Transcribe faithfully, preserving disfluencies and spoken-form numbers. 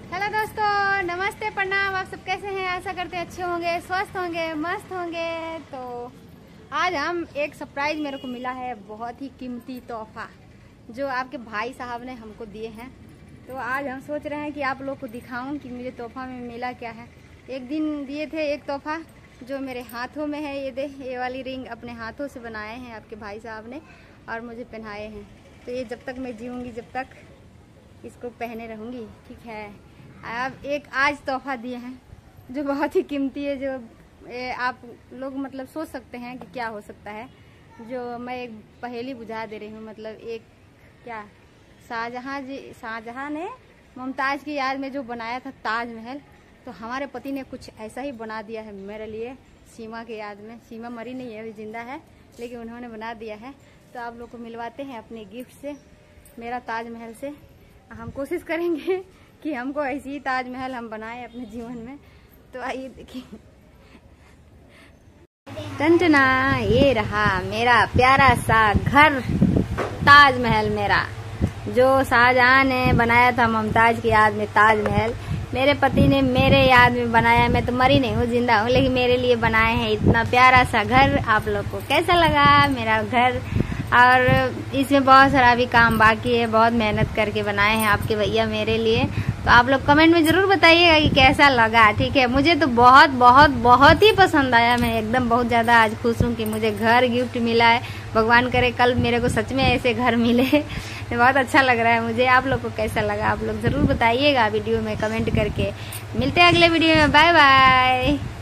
Hello दोस्तों, नमस्ते, प्रणाम। आप सब कैसे हैं? आशा करते हैं अच्छे होंगे, स्वस्थ होंगे, मस्त होंगे। तो आज हम एक सरप्राइज मेरे को मिला है, बहुत ही कीमती तोहफा जो आपके भाई साहब ने हमको दिए हैं। तो आज हम सोच रहे हैं कि आप लोग को दिखाऊं कि मुझे तोहफा में मिला क्या है। एक दिन दिए थे एक तोहफा जो मेरे हाथों में है। ये दे, ये वाली रिंग अपने हाथों से बनाए हैं आपके भाई साहब ने और मुझे पहनाए हैं। तो ये जब तक मैं जीऊँगी, जब तक इसको पहने रहूँगी, ठीक है। अब एक आज तोहफा दिए हैं जो बहुत ही कीमती है, जो ए, आप लोग मतलब सोच सकते हैं कि क्या हो सकता है। जो मैं एक पहेली बुझा दे रही हूँ, मतलब एक क्या शाहजहां जी शाहजहां ने मुमताज़ की याद में जो बनाया था ताजमहल, तो हमारे पति ने कुछ ऐसा ही बना दिया है मेरे लिए सीमा की याद में। सीमा मरी नहीं है, अभी जिंदा है, लेकिन उन्होंने बना दिया है। तो आप लोग को मिलवाते हैं अपने गिफ्ट से, मेरा ताजमहल से। हम कोशिश करेंगे कि हमको ऐसी ही ताजमहल हम बनाएं अपने जीवन में। तो आइए देखिए, टंटना, ये रहा मेरा प्यारा सा घर, ताजमहल मेरा, जो शाहजहां ने बनाया था मुमताज की याद में। ताजमहल मेरे पति ने मेरे याद में बनाया। मैं तो मरी नहीं हूँ, जिंदा हूँ, लेकिन मेरे लिए बनाए हैं इतना प्यारा सा घर। आप लोग को कैसा लगा मेरा घर? और इसमें बहुत सारा भी काम बाकी है, बहुत मेहनत करके बनाए हैं आपके भैया मेरे लिए। तो आप लोग कमेंट में जरूर बताइएगा कि कैसा लगा, ठीक है। मुझे तो बहुत बहुत बहुत ही पसंद आया। मैं एकदम बहुत ज़्यादा आज खुश हूँ कि मुझे घर गिफ्ट मिला है। भगवान करे कल मेरे को सच में ऐसे घर मिले। बहुत अच्छा लग रहा है मुझे। आप लोग को कैसा लगा आप लोग जरूर बताइएगा वीडियो में कमेंट करके। मिलते हैं अगले वीडियो में, बाय बाय।